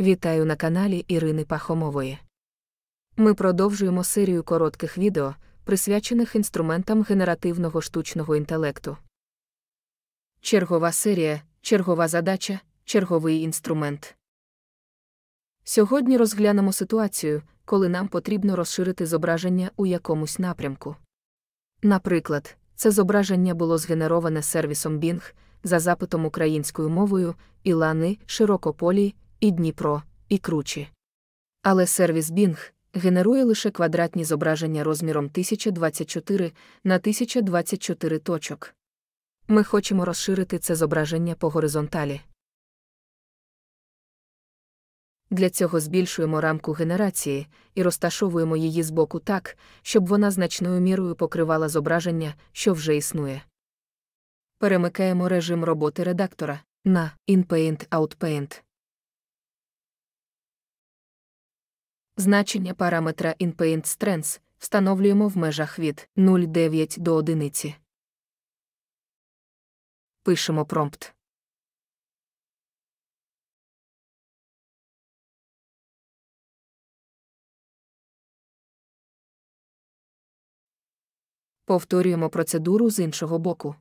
Вітаю на каналі Ірини Пахомової. Ми продовжуємо серію коротких відео, присвячених інструментам генеративного штучного інтелекту. Чергова серія, чергова задача, черговий інструмент. Сьогодні розглянемо ситуацію, коли нам потрібно розширити зображення у якомусь напрямку. Наприклад, це зображення було згенероване сервісом Bing за запитом українською мовою Ілани, Широкополі, і Дніпро, і Кручі. Але сервіс Bing генерує лише квадратні зображення розміром 1024 на 1024 точок. Ми хочемо розширити це зображення по горизонталі. Для цього збільшуємо рамку генерації і розташовуємо її збоку так, щоб вона значною мірою покривала зображення, що вже існує. Перемикаємо режим роботи редактора на InPaint-OutPaint. Значення параметра InPaint-Strength встановлюємо в межах від 0,9 до 1. Пишемо промпт. Повторюємо процедуру з іншого боку.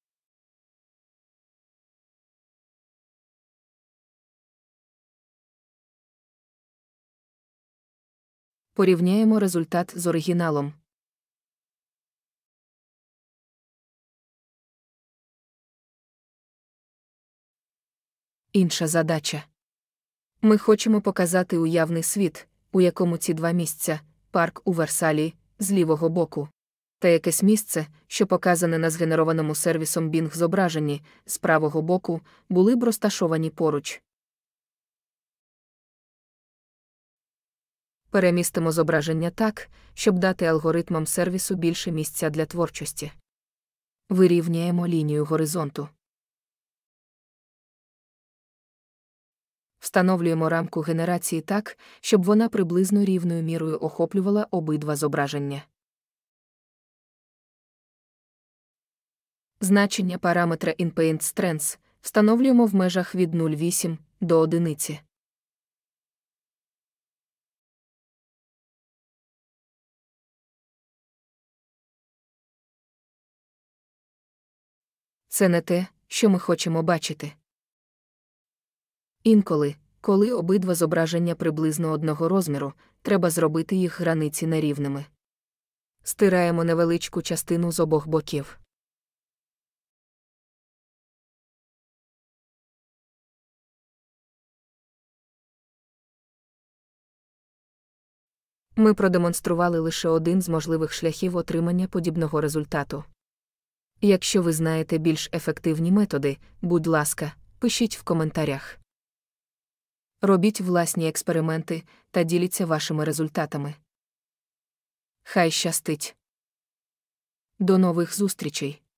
Порівняємо результат з оригіналом. Інша задача. Ми хочемо показати уявний світ, у якому ці два місця – парк у Версалі, з лівого боку, та якесь місце, що показане на згенерованому сервісом Bing зображенні, з правого боку, були б розташовані поруч. Перемістимо зображення так, щоб дати алгоритмам сервісу більше місця для творчості. Вирівняємо лінію горизонту. Встановлюємо рамку генерації так, щоб вона приблизно рівною мірою охоплювала обидва зображення. Значення параметра InPaint-Strength встановлюємо в межах від 0,8 до 1. Це не те, що ми хочемо бачити. Інколи, коли обидва зображення приблизно одного розміру, треба зробити їх границі нерівними. Стираємо невеличку частину з обох боків. Ми продемонстрували лише один з можливих шляхів отримання подібного результату. Якщо ви знаєте більш ефективні методи, будь ласка, пишіть в коментарях. Робіть власні експерименти та діліться вашими результатами. Хай щастить! До нових зустрічей!